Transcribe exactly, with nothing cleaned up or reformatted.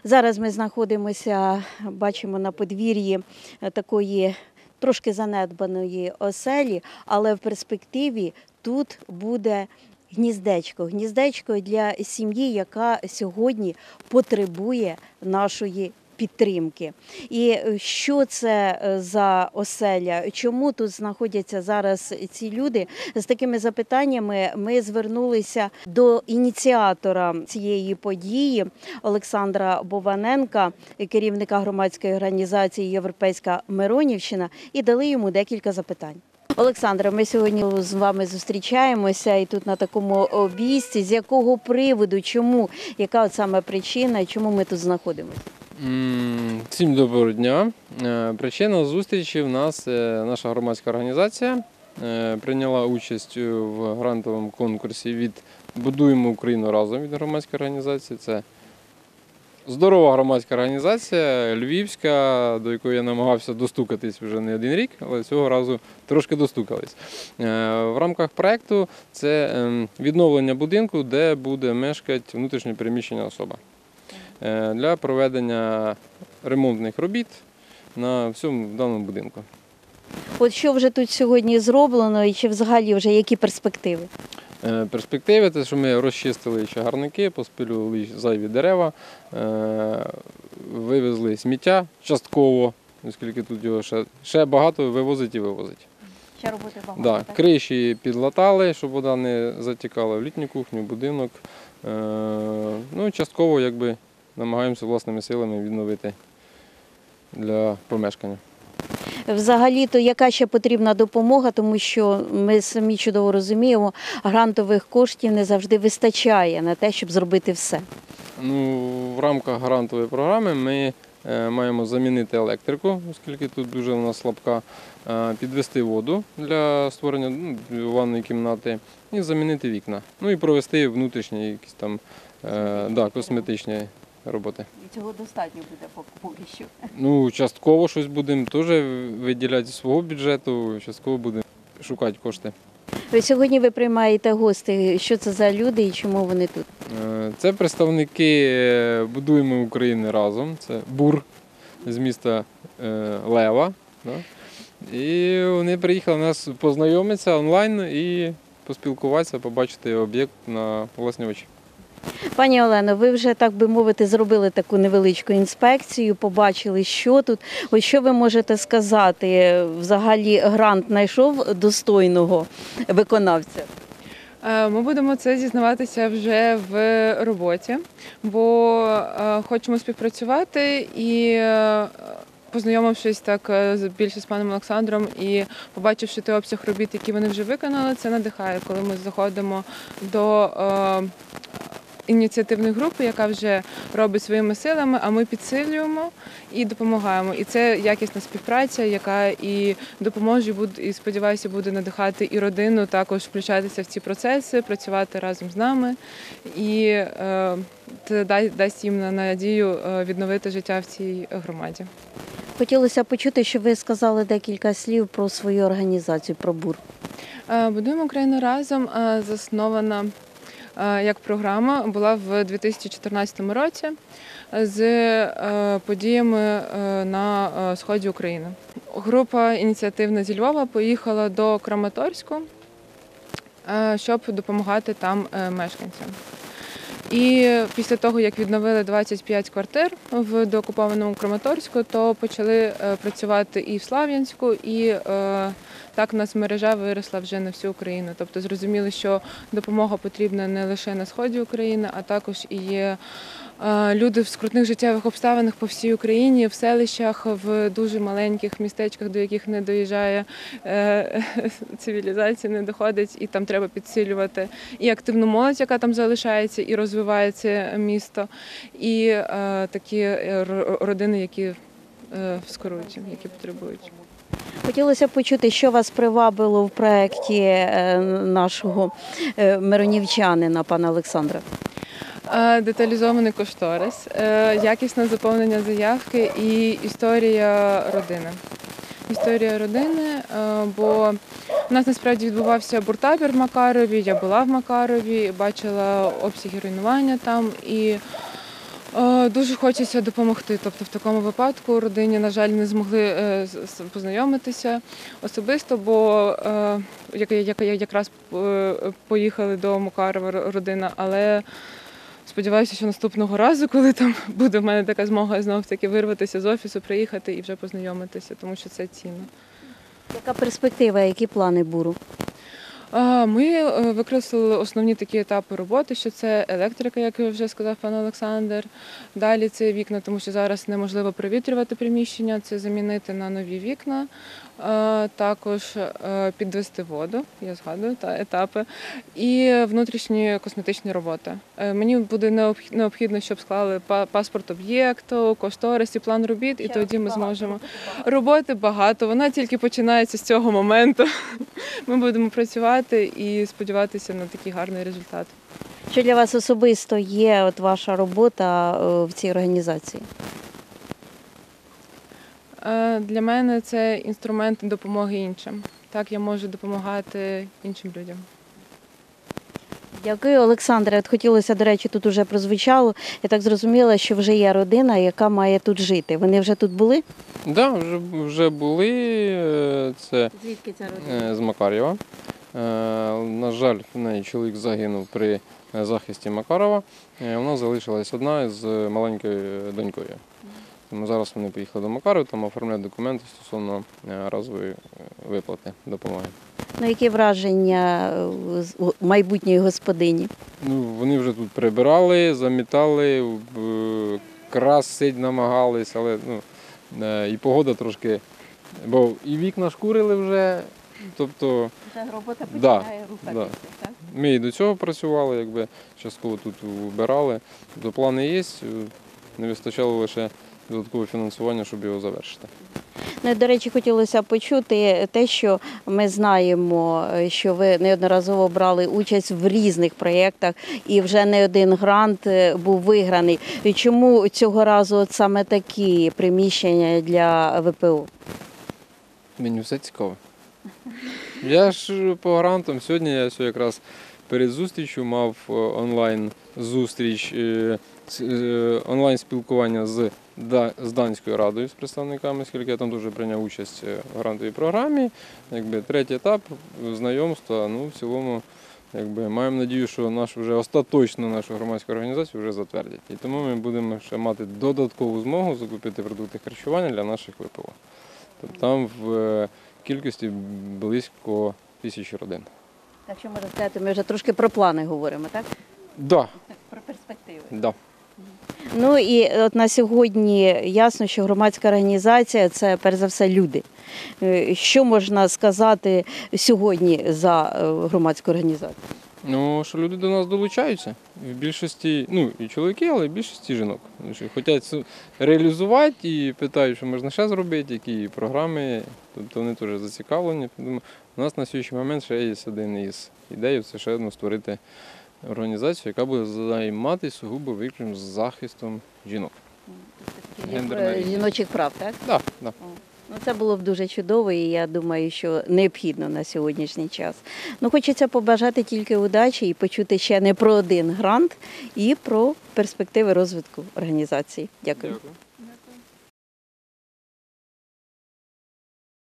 Зараз ми знаходимося, бачимо, на подвір'ї такої трошки занедбаної оселі, але в перспективі тут буде гніздечко. Гніздечко для сім'ї, яка сьогодні потребує нашої підтримки. І що це за оселя? Чому тут знаходяться зараз ці люди? З такими запитаннями ми звернулися до ініціатора цієї події Олександра Бованенка, керівника громадської організації «Європейська Миронівщина», і дали йому декілька запитань. Олександре, ми сьогодні з вами зустрічаємося і тут на такому місці. З якого приводу, чому, яка от саме причина, чому ми тут знаходимося? Всім доброго дня. Причина зустрічі в нас наша громадська організація прийняла участь в грантовому конкурсі від «Будуємо Україну разом» від громадської організації. Це здорова громадська організація, львівська, до якої я намагався достукатись вже не один рік, але цього разу трошки достукались. В рамках проєкту це відновлення будинку, де буде мешкати внутрішньо переміщена особа, для проведення ремонтних робіт на всьому даному будинку. От що вже тут сьогодні зроблено і чи взагалі вже які перспективи? Перспективи – це, що ми розчистили чагарники, поспилювали зайві дерева, вивезли сміття частково, оскільки тут його ще, ще багато вивозить і вивозить. Ще роботи багато, да, так? Криші підлатали, щоб вода не затікала в літню кухню, будинок. Ну, частково якби намагаємося власними силами відновити для помешкання. Взагалі-то яка ще потрібна допомога, тому що ми самі чудово розуміємо, грантових коштів не завжди вистачає на те, щоб зробити все. Ну, в рамках грантової програми ми маємо замінити електрику, оскільки тут дуже у нас слабка, підвести воду для створення ну, ванної кімнати і замінити вікна. Ну і провести внутрішні якісь там да, косметичні роботи. І цього достатньо буде поки що? Ну, частково щось будемо теж виділяти зі свого бюджету, частково будемо шукати кошти. Ви сьогодні ви приймаєте гостей. Що це за люди і чому вони тут? Це представники «Будуємо Україну разом». Це БУР з міста Лева. І вони приїхали нас познайомитися онлайн і поспілкуватися, побачити об'єкт на власні очі. Пані Олено, ви вже, так би мовити, зробили таку невеличку інспекцію, побачили, що тут. Ось що ви можете сказати? Взагалі грант знайшов достойного виконавця? Ми будемо це дізнаватися вже в роботі, бо хочемо співпрацювати і познайомившись так більше з паном Олександром і побачивши той обсяг робіт, які вони вже виконали, це надихає, коли ми заходимо до ініціативної групи, яка вже робить своїми силами, а ми підсилюємо і допомагаємо. І це якісна співпраця, яка і допоможе, і, сподіваюся, буде надихати і родину також включатися в ці процеси, працювати разом з нами. І е, це дасть їм надію відновити життя в цій громаді. Хотілося почути, що ви сказали декілька слів про свою організацію, про БУР. «Будуємо Україну разом» заснована як програма була в дві тисячі чотирнадцятому році з подіями на сході України. Група ініціативна зі Львова поїхала до Краматорську, щоб допомагати там мешканцям. І після того, як відновили двадцять п'ять квартир в деокупованому Краматорську, то почали працювати і в Слов'янську, і так у нас мережа виросла вже на всю Україну. Тобто зрозуміли, що допомога потрібна не лише на сході України, а також і є люди в скрутних життєвих обставинах по всій Україні, в селищах, в дуже маленьких містечках, до яких не доїжджає цивілізація, не доходить, і там треба підсилювати і активну молодь, яка там залишається, і розвивається місто, і такі родини, які скорують, які потребують. Хотілося б почути, що вас привабило в проєкті нашого миронівчанина, пана Олександра. Деталізований кошторис, якісне заповнення заявки і історія родини. Історія родини, бо у нас насправді відбувався буртабір в Макарові, я була в Макарові, бачила обсяги руйнування там і Е, Дуже хочеться допомогти. Тобто в такому випадку родині, на жаль, не змогли е, з- з- познайомитися особисто, бо е, як, як, як, якраз е, поїхали до Мукарова ро- родина, але сподіваюся, що наступного разу, коли там буде в мене така змога знов таки вирватися з офісу, приїхати і вже познайомитися, тому що це цінно. Яка перспектива, які плани буру? А, Ми е, викреслили основні такі етапи роботи, що це електрика, як вже сказав пан Олександр. Далі це вікна, тому що зараз неможливо провітрювати приміщення, це замінити на нові вікна. Е, Також е, підвести воду, я згадую, та етапи. І внутрішні косметичні роботи. Е, Мені буде необх- необхідно, щоб склали па- паспорт об'єкту, кошторис і план робіт, і тоді ми зможемо. Роботи багато, вона тільки починається з цього моменту. Ми будемо працювати і сподіватися на такий гарний результат. Що для вас особисто є от ваша робота е, в цій організації? Е, Для мене це інструмент допомоги іншим. Так я можу допомагати іншим людям. Дякую, Олександре. От хотілося, до речі, тут вже прозвучало. Я так зрозуміла, що вже є родина, яка має тут жити. Вони вже тут були? Так, да, вже, вже були. е, Це Звідки ця е, з Макарєва. Е, На жаль, в неї чоловік загинув при е, захисті Макарова. Е, Вона залишилась одна з маленькою донькою. Тому зараз вони поїхали до Макарова, там оформляють документи стосовно е, разової е, виплати допомоги. Ну, які враження е, з- у майбутньої господині? Ну, вони вже тут прибирали, замітали, в- красить намагались, але ну, е, і погода трошки, бо і вікна шкурили вже, тобто Вже робота Да, рухатися, так? ми і до цього працювали, якби частково тут вбирали. Тобто плани є, не вистачало лише додаткового фінансування, щоб його завершити. Ну, і, до речі, хотілося почути те, що ми знаємо, що ви неодноразово брали участь в різних проєктах і вже не один грант е, був виграний. І чому цього разу от саме такі приміщення для В П У? Мені все цікаво. Я ж по грантам сьогодні, я сьогодні якраз перед зустрічю мав е, онлайн зустріч, е, з- е, онлайн спілкування з, Да- з Данською радою, з представниками, оскільки я там дуже прийняв участь е, в грантовій програмі. Якби третій етап знайомства. Ну, в цілому, якби маємо надію, що нашу вже остаточно нашу громадську організацію вже затвердять. І тому ми будемо ще мати додаткову змогу закупити продукти харчування для наших В П О. Тобто там в е, кількості близько тисячі родин. Так що можна сказати, ми вже трошки про плани говоримо, так? Да, Про перспективи. да. Ну і от на сьогодні ясно, що громадська організація це перш за все люди. Е, Що можна сказати сьогодні за е, громадську організацію? Ну, що люди до нас долучаються. В більшості, ну і чоловіки, але в більшості жінок. Тому що хочуть це реалізувати і питають, що можна ще зробити, які програми. Тобто вони теж зацікавлені. Тому у нас на сьогоднішній момент ще є один із ідей, це ще одну створити організацію, яка буде займатися сугубо виключно захистом жінок. Гендерна рівність. Жіночих прав, так? Да, да. Ну, це було б дуже чудово, і я думаю, що необхідно на сьогоднішній час. Ну, хочеться побажати тільки удачі і почути ще не про один грант, і про перспективи розвитку організації. Дякую. Дякую.